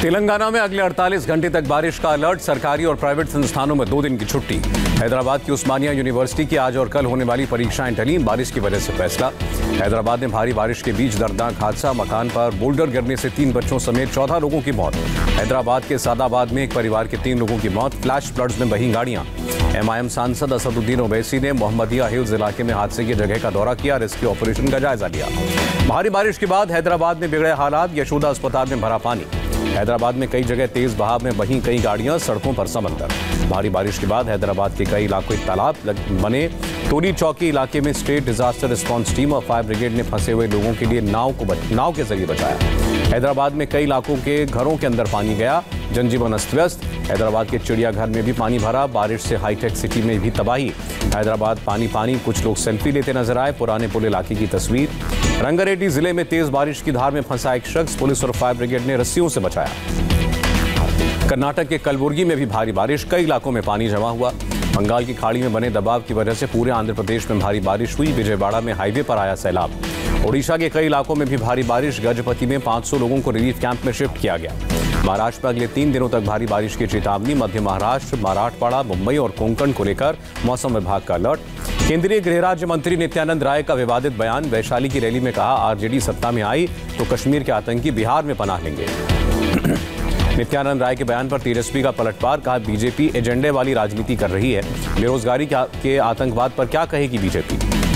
तेलंगाना में अगले 48 घंटे तक बारिश का अलर्ट। सरकारी और प्राइवेट संस्थानों में 2 दिन की छुट्टी। हैदराबाद की उस्मानिया यूनिवर्सिटी की आज और कल होने वाली परीक्षाएं टली, बारिश की वजह से फैसला। हैदराबाद में भारी बारिश के बीच दर्दनाक हादसा, मकान पर बोल्डर गिरने से 3 बच्चों समेत 14 लोगों की मौत। हैदराबाद के सादाबाद में एक परिवार के 3 लोगों की मौत। फ्लैश फ्लड्स में बही गाड़ियां। एमआईएम सांसद असदुद्दीन ओवैसी ने मोहम्मदिया हिल्स इलाके में हादसे की जगह का दौरा किया, रेस्क्यू ऑपरेशन का जायजा लिया। भारी बारिश के बाद हैदराबाद में बिगड़े हालात, यशोदा अस्पताल में भरा पानी। हैदराबाद में कई जगह तेज बहाव में बही कई गाड़ियां, सड़कों पर समंदर। भारी बारिश के बाद हैदराबाद के कई इलाकों में तालाब बने। टोली चौकी इलाके में स्टेट डिजास्टर रिस्पांस टीम और फायर ब्रिगेड ने फंसे हुए लोगों के लिए नाव के जरिए बचाया। हैदराबाद में कई इलाकों के घरों के अंदर पानी गया, जनजीवन अस्त व्यस्त। हैदराबाद के चिड़ियाघर में भी पानी भरा, बारिश से हाईटेक सिटी में भी तबाही। हैदराबाद पानी, कुछ लोग सेल्फी लेते नजर आए। पुराने पुल इलाके की तस्वीर। रंगारेड्डी जिले में तेज बारिश की धार में फंसा एक शख्स, पुलिस और फायर ब्रिगेड ने रस्सियों से बचाया। कर्नाटक के कलबुर्गी में भी भारी बारिश, कई इलाकों में पानी जमा हुआ। बंगाल की खाड़ी में बने दबाव की वजह से पूरे आंध्र प्रदेश में भारी बारिश हुई। विजयवाड़ा में हाईवे पर आया सैलाब। ओडिशा के कई इलाकों में भी भारी बारिश। गजपति में 500 लोगों को रिलीफ कैंप में शिफ्ट किया गया। महाराष्ट्र में अगले 3 दिनों तक भारी बारिश की चेतावनी। मध्य महाराष्ट्र, मराठवाड़ा, मुंबई और कोंकण को लेकर मौसम विभाग का अलर्ट। केंद्रीय गृह राज्य मंत्री नित्यानंद राय का विवादित बयान। वैशाली की रैली में कहा, आरजेडी सत्ता में आई तो कश्मीर के आतंकी बिहार में पनाह लेंगे। नित्यानंद राय के बयान पर तेजस्वी का पलटवार। कहा, बीजेपी एजेंडे वाली राजनीति कर रही है। बेरोजगारी के आतंकवाद पर क्या कहेगी बीजेपी।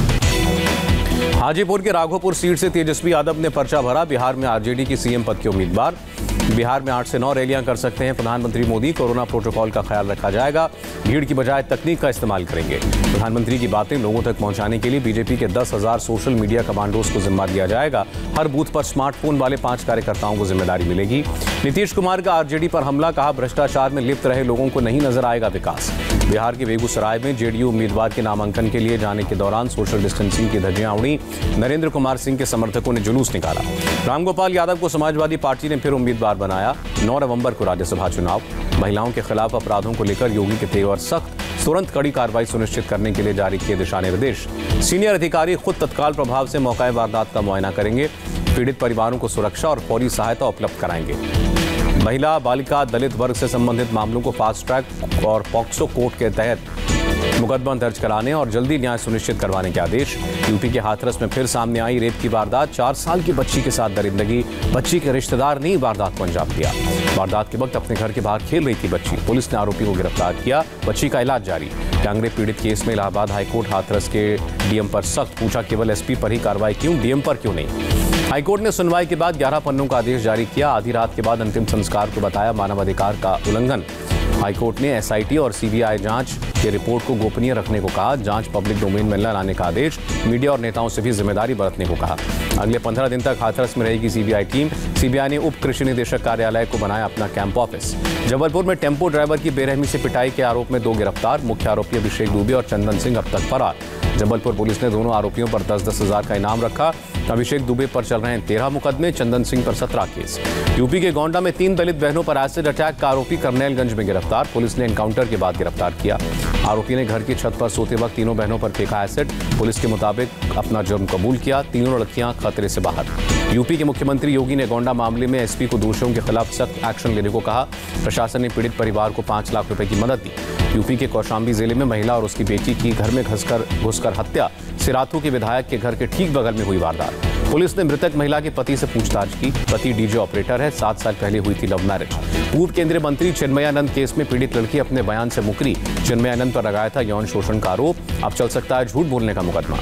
हाजीपुर के राघोपुर सीट से तेजस्वी यादव ने पर्चा भरा। बिहार में आरजेडी की सीएम पद के उम्मीदवार। बिहार में 8 से 9 रैलियां कर सकते हैं प्रधानमंत्री मोदी। कोरोना प्रोटोकॉल का ख्याल रखा जाएगा। भीड़ की बजाय तकनीक का इस्तेमाल करेंगे। प्रधानमंत्री की बातें लोगों तक पहुंचाने के लिए बीजेपी के 10,000 सोशल मीडिया कमांडोज को जिम्मा दिया जाएगा। हर बूथ पर स्मार्टफोन वाले 5 कार्यकर्ताओं को जिम्मेदारी मिलेगी। नीतीश कुमार का आरजेडी पर हमला। कहा, भ्रष्टाचार में लिप्त रहे लोगों को नहीं नजर आएगा विकास। बिहार के बेगूसराय में जेडीयू उम्मीदवार के नामांकन के लिए जाने के दौरान सोशल डिस्टेंसिंग की धज्जियां उड़ी। नरेंद्र कुमार सिंह के समर्थकों ने जुलूस निकाला। रामगोपाल यादव को समाजवादी पार्टी ने फिर उम्मीदवार बनाया। 9 नवंबर को राज्यसभा चुनाव। महिलाओं के खिलाफ अपराधों को लेकर योगी के तेवर सख्त। तुरंत कड़ी कार्रवाई सुनिश्चित करने के लिए जारी किए दिशा निर्देश। सीनियर अधिकारी खुद तत्काल प्रभाव से मौका वारदात का मुआयना करेंगे। पीड़ित परिवारों को सुरक्षा और फौरी सहायता उपलब्ध कराएंगे। महिला, बालिका, दलित वर्ग से संबंधित मामलों को फास्ट ट्रैक और पॉक्सो कोर्ट के तहत मुकदमा दर्ज कराने और जल्दी न्याय सुनिश्चित करवाने के आदेश। यूपी के हाथरस में फिर सामने आई रेप की वारदात। 4 साल की बच्ची के साथ दरिंदगी। बच्ची के रिश्तेदार ने वारदात को अंजाम दिया। वारदात के वक्त अपने घर के बाहर खेल रही थी बच्ची। पुलिस ने आरोपी को गिरफ्तार किया। बच्ची का इलाज जारी। गैंगरेप पीड़ित केस में इलाहाबाद हाईकोर्ट हाथरस के डीएम पर सख्त। पूछा, केवल एसपी पर ही कार्रवाई क्यों, डीएम पर क्यों नहीं। हाईकोर्ट ने सुनवाई के बाद 11 पन्नों का आदेश जारी किया। आधी रात के बाद अंतिम संस्कार को बताया मानवाधिकार का उल्लंघन। हाईकोर्ट ने एसआईटी और सीबीआई जांच की रिपोर्ट को गोपनीय रखने को कहा। जांच पब्लिक डोमेन में न लाने का आदेश। मीडिया और नेताओं से भी जिम्मेदारी बरतने को कहा। अगले 15 दिन तक हाथरस में रहेगी सीबीआई टीम। सीबीआई ने उप कृषि निदेशक कार्यालय को बनाया अपना कैंप ऑफिस। जबलपुर में टेम्पो ड्राइवर की बेरहमी से पिटाई के आरोप में 2 गिरफ्तार। मुख्य आरोपी अभिषेक दुबे और चंदन सिंह अब तक फरार। जबलपुर पुलिस ने दोनों आरोपियों पर 10-10 हजार का इनाम रखा। अभिषेक दुबे पर चल रहे हैं 13 मुकदमे, चंदन सिंह पर 17 केस। यूपी के गोंडा में 3 दलित बहनों पर एसिड अटैक का आरोपी करनेलगंज में गिरफ्तार। पुलिस ने एनकाउंटर के बाद गिरफ्तार किया। आरोपी ने घर की छत पर सोते वक्त तीनों बहनों पर फेंका एसिड। पुलिस के मुताबिक अपना जुर्म कबूल किया। तीनों लड़कियां खतरे से बाहर। यूपी के मुख्यमंत्री योगी ने गोंडा मामले में एसपी को दोषियों के खिलाफ सख्त एक्शन लेने को कहा। प्रशासन ने पीड़ित परिवार को 5 लाख रुपए की मदद दी। यूपी के कौशाम्बी जिले में महिला और उसकी बेटी की घर में घुसकर हत्या। सिराथू के विधायक के घर के ठीक बगल में हुई वारदात। पुलिस ने मृतक महिला के पति से पूछताछ की। पति डीजे ऑपरेटर है। 7 साल पहले हुई थी लव मैरिज। पूर्व केंद्रीय मंत्री चिन्मयानंद केस में पीड़ित लड़की अपने बयान से मुकरी। चिन्मयानंद पर लगाया था यौन शोषण का आरोप। अब चल सकता है झूठ बोलने का मुकदमा।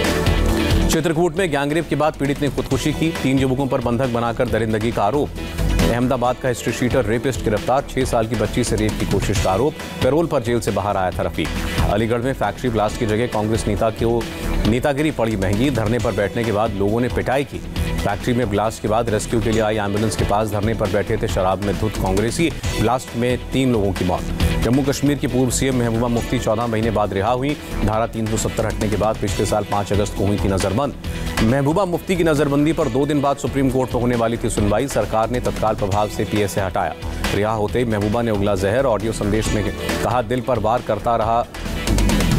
चित्रकूट में गैंगरेप के बाद पीड़ित ने खुदकुशी की। 3 युवकों पर बंधक बनाकर दरिंदगी का आरोप। अहमदाबाद का हिस्ट्री शीटर रेपिस्ट गिरफ्तार। 6 साल की बच्ची से रेप की कोशिश का आरोप। पैरोल पर जेल से बाहर आया था रफीक। अलीगढ़ में फैक्ट्री ब्लास्ट की जगह कांग्रेस नेता को नेतागिरी पड़ी महंगी। धरने पर बैठने के बाद लोगों ने पिटाई की। फैक्ट्री में ब्लास्ट के बाद रेस्क्यू के लिए आई एम्बुलेंस के पास धरने पर बैठे थे शराब में धुत कांग्रेसी। ब्लास्ट में 3 लोगों की मौत। जम्मू कश्मीर की पूर्व सीएम महबूबा मुफ्ती 14 महीने बाद रिहा हुई। धारा 370 हटने के बाद पिछले साल 5 अगस्त को हुई थी नजरबंद। महबूबा मुफ्ती की नजरबंदी पर 2 दिन बाद सुप्रीम कोर्ट में होने वाली थी सुनवाई। सरकार ने तत्काल प्रभाव से पीएसए हटाया। रिहा होते ही महबूबा ने उगला जहर। ऑडियो संदेश में कहा, दिल पर वार करता रहा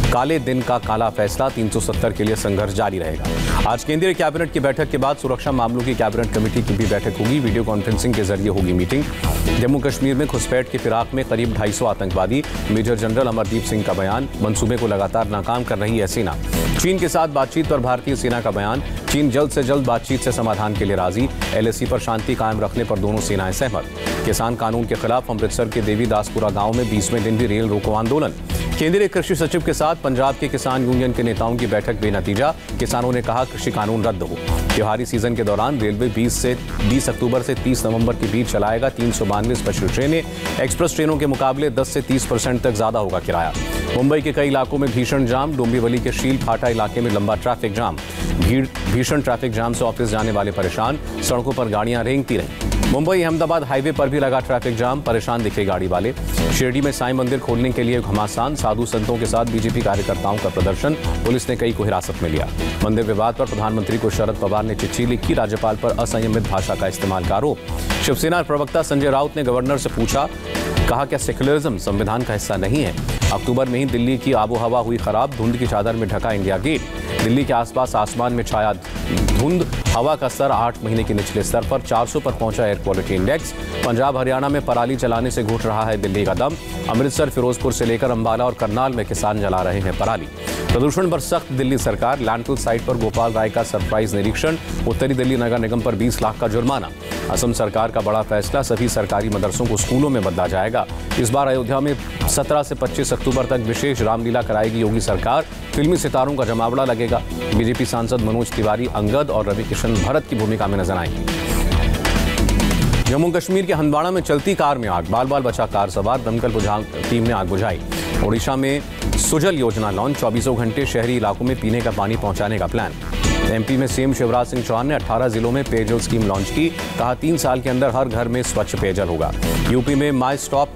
काले दिन का काला फैसला, 370 के लिए संघर्ष जारी रहेगा। आज केंद्रीय कैबिनेट की बैठक के बाद सुरक्षा मामलों की कैबिनेट कमेटी की भी बैठक होगी। वीडियो कॉन्फ्रेंसिंग के जरिए होगी मीटिंग। जम्मू कश्मीर में घुसपैठ के फिराक में करीब 250 आतंकवादी, मेजर जनरल अमरदीप सिंह का बयान। मंसूबे को लगातार नाकाम कर रही है सेना। चीन के साथ बातचीत पर भारतीय सेना का बयान। चीन जल्द से जल्द बातचीत से समाधान के लिए राजी। LAC पर शांति कायम रखने पर दोनों सेनाएं सहमत। किसान कानून के खिलाफ अमृतसर के देवीदासपुरा गांव में 20वें दिन भी रेल रोको आंदोलन। केंद्रीय कृषि सचिव के साथ पंजाब के किसान यूनियन के नेताओं की बैठक बेनतीजा। किसानों ने कहा कृषि कानून रद्द हो। त्योहारी सीजन के दौरान रेलवे 20 अक्टूबर से 30 नवंबर के बीच चलाएगा 392 स्पेशल ट्रेनें। एक्सप्रेस ट्रेनों के मुकाबले 10 से 30% तक ज्यादा होगा किराया। मुंबई के कई इलाकों में भीषण जाम। डोंबिवली के शील फाटा इलाके में लंबा ट्रैफिक जाम। भीषण ट्रैफिक जाम से ऑफिस जाने वाले परेशान। सड़कों पर गाड़ियां रेंगती रहीं। मुंबई अहमदाबाद हाईवे पर भी लगा ट्रैफिक जाम। परेशान दिखे गाड़ी वाले। शिरडी में साईं मंदिर खोलने के लिए घमासान। साधु संतों के साथ बीजेपी कार्यकर्ताओं का प्रदर्शन। पुलिस ने कई को हिरासत में लिया। मंदिर विवाद पर प्रधानमंत्री को शरद पवार ने चिट्ठी लिखी। राज्यपाल पर असंयमित भाषा का इस्तेमाल का आरोप। शिवसेना प्रवक्ता संजय राउत ने गवर्नर से पूछा, कहा क्या सेक्युलरिज्म संविधान का हिस्सा नहीं है? अक्टूबर में ही दिल्ली की आबोहवा हुई खराब। धुंध की चादर में ढका इंडिया गेट। दिल्ली के आसपास आसमान में छाया धुंध। हवा का स्तर 8 महीने के निचले स्तर पर। 400 पर पहुंचा air quality index. Punjab Haryana में पराली जलाने से घुट रहा है दिल्ली का दम। अमृतसर, फिरोजपुर से लेकर अंबाला और करनाल में किसान जला रहे हैं पराली। प्रदूषण पर सख्त दिल्ली सरकार। लैंडफिल साइट पर गोपाल राय का सरप्राइज निरीक्षण। उत्तरी दिल्ली नगर निगम पर 20 लाख का जुर्माना। असम सरकार का बड़ा फैसला, सभी सरकारी मदरसों को स्कूलों में बदला जाएगा। इस बार अयोध्या में 17 से 25 अक्टूबर तक विशेष रामलीला कराएगी योगी सरकार। फिल्मी सितारों का जमावड़ा लगेगा। बीजेपी सांसद मनोज तिवारी, अंगद और रवि किशन भरत की भूमिका में नजर आएंगे। जम्मू कश्मीर के हंदवाड़ा में चलती कार में आग। बाल बाल बचा कार सवार। दमकल बुझाऊ टीम ने आग बुझाई। ओडिशा में सुजल योजना लॉन्च। 24 घंटे शहरी इलाकों में पीने का पानी पहुंचाने का प्लान। MP में सीएम शिवराज सिंह चौहान ने 18 जिलों में पेयजल स्कीम लॉन्च की। कहा 3 साल के अंदर हर घर में स्वच्छ पेयजल होगा। यूपी में माई स्टैंप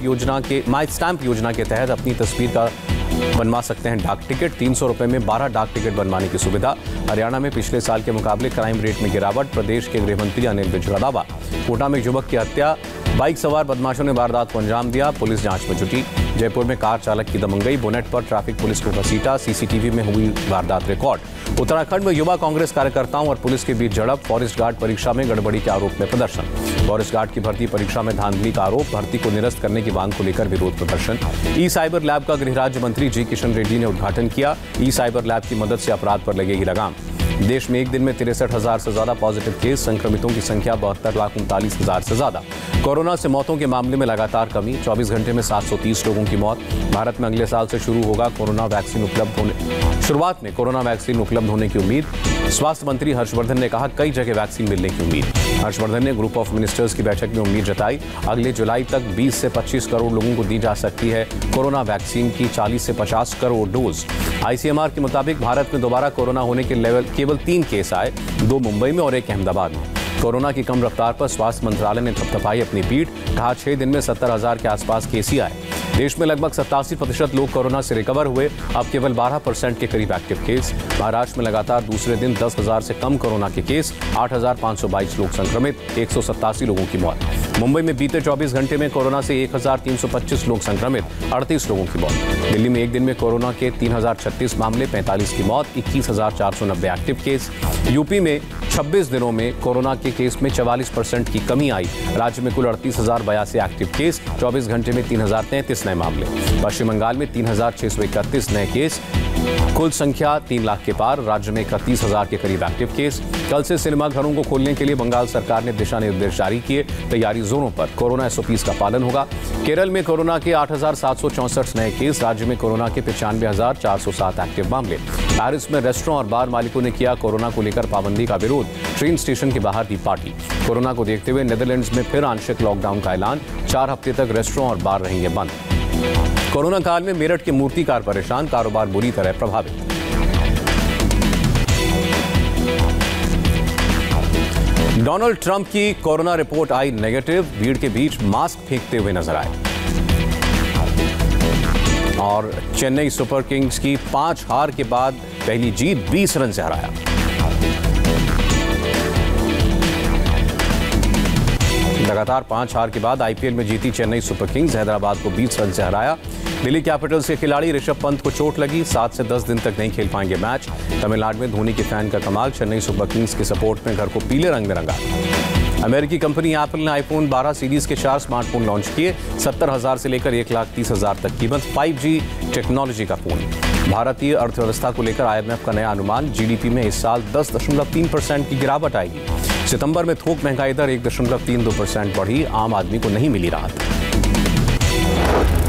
योजना के तहत अपनी तस्वीर का बनवा सकते हैं डाक टिकट। 300 रुपए में 12 डाक टिकट बनवाने की सुविधा। हरियाणा में पिछले साल के मुकाबले क्राइम रेट में गिरावट। प्रदेश के गृह मंत्री अनिल विज का दावा। कोटा में युवक की हत्या। बाइक सवार बदमाशों ने वारदात को अंजाम दिया। पुलिस जांच में जुटी। जयपुर में कार चालक की दबंगई। बोनेट पर ट्रैफिक पुलिस को घसीटा। CCTV में हुई वारदात रिकॉर्ड। उत्तराखंड में युवा कांग्रेस कार्यकर्ताओं और पुलिस के बीच झड़प। फॉरेस्ट गार्ड परीक्षा में गड़बड़ी के आरोप में प्रदर्शन। फॉरेस्ट गार्ड की भर्ती परीक्षा में धांधली का आरोप। भर्ती को निरस्त करने की मांग को लेकर विरोध प्रदर्शन। ई-साइबर लैब का गृह राज्य मंत्री जी किशन रेड्डी ने उद्घाटन किया। ई-साइबर लैब की मदद से अपराध पर लगेगी लगाम। देश में एक दिन में 63,000 से ज्यादा पॉजिटिव केस। संक्रमितों की संख्या 72,39,000 से ज्यादा। कोरोना से मौतों के मामले में लगातार कमी। 24 घंटे में 730 लोगों की मौत। भारत में अगले साल से शुरू होगा कोरोना वैक्सीन शुरुआत में कोरोना वैक्सीन उपलब्ध होने की उम्मीद। स्वास्थ्य मंत्री हर्षवर्धन ने कहा कई जगह वैक्सीन मिलने की उम्मीद। हर्षवर्धन ने ग्रुप ऑफ मिनिस्टर्स की बैठक में उम्मीद जताई। अगले जुलाई तक 20 से 25 करोड़ लोगों को दी जा सकती है कोरोना वैक्सीन की 40 से 50 करोड़ डोज। ICMR के मुताबिक भारत में दोबारा कोरोना होने के केवल 3 केस आए। 2 मुंबई में और 1 अहमदाबाद में। कोरोना की कम रफ्तार पर स्वास्थ्य मंत्रालय ने थपथपाई अपनी पीठ। कहा 6 दिन में 70,000 के आसपास केस ही आए। देश में लगभग 87% लोग कोरोना से रिकवर हुए। अब केवल 12% के करीब एक्टिव केस। महाराष्ट्र में लगातार दूसरे दिन 10,000 से कम कोरोना के केस। 8,522 लोग संक्रमित। 187 लोगों की मौत। मुंबई में बीते 24 घंटे में कोरोना से 1,325 लोग संक्रमित। 38 लोगों की मौत। दिल्ली में एक दिन में कोरोना के 3,036 मामले। 45 की मौत। 21,490 एक्टिव केस। यूपी में 26 दिनों में कोरोना के केस में 44% की कमी आई। राज्य में कुल 38,082 एक्टिव केस। 24 घंटे में 3,033 नए मामले। पश्चिम बंगाल में 3,631 नए केस। कुल संख्या 3 लाख के पार। राज्य में 31,000 के करीब एक्टिव केस। कल से सिनेमा घरों को खोलने के लिए बंगाल सरकार ने दिशा निर्देश जारी किए। तैयारी जोरों पर। कोरोना SOPs का पालन होगा। केरल में कोरोना के 8,764 नए केस। राज्य में कोरोना के 95,407 एक्टिव मामले। पेरिस में रेस्टोरेंट और बार मालिकों ने किया कोरोना को लेकर पाबंदी का विरोध। ट्रेन स्टेशन के बाहर दी पार्टी। कोरोना को देखते हुए नीदरलैंड्स में फिर आंशिक लॉकडाउन का ऐलान। 4 हफ्ते तक रेस्टोरेंट और बार रहेंगे बंद। कोरोना काल में मेरठ के मूर्तिकार परेशान। कारोबार बुरी तरह प्रभावित। डोनाल्ड ट्रंप की कोरोना रिपोर्ट आई नेगेटिव। भीड़ के बीच मास्क फेंकते हुए नजर आए। और चेन्नई सुपर किंग्स की 5 हार के बाद पहली जीत 20 रन से हराया। लगातार 5 हार के बाद आईपीएल में जीती चेन्नई सुपर किंग्स, हैदराबाद को 20 रन से हराया। दिल्ली कैपिटल्स के खिलाड़ी ऋषभ पंत को चोट लगी, 7 से 10 दिन तक नहीं खेल पाएंगे मैच। तमिलनाडु में धोनी के फैन का कमाल, चेन्नई सुपर किंग्स के सपोर्ट में घर को पीले रंग में रंगा। अमेरिकी कंपनी एप्पल ने आईफोन 12 सीरीज के 4 स्मार्टफोन लॉन्च किए। 70,000 से लेकर 1,30,000 तक कीमत, 5G टेक्नोलॉजी का फोन। भारतीय अर्थव्यवस्था को लेकर आईएमएफ का नया अनुमान, जीडीपी में इस साल 10.3% की गिरावट आएगी। सितंबर में थोक महंगाई दर 1.32% बढ़ी, आम आदमी को नहीं मिली राहत।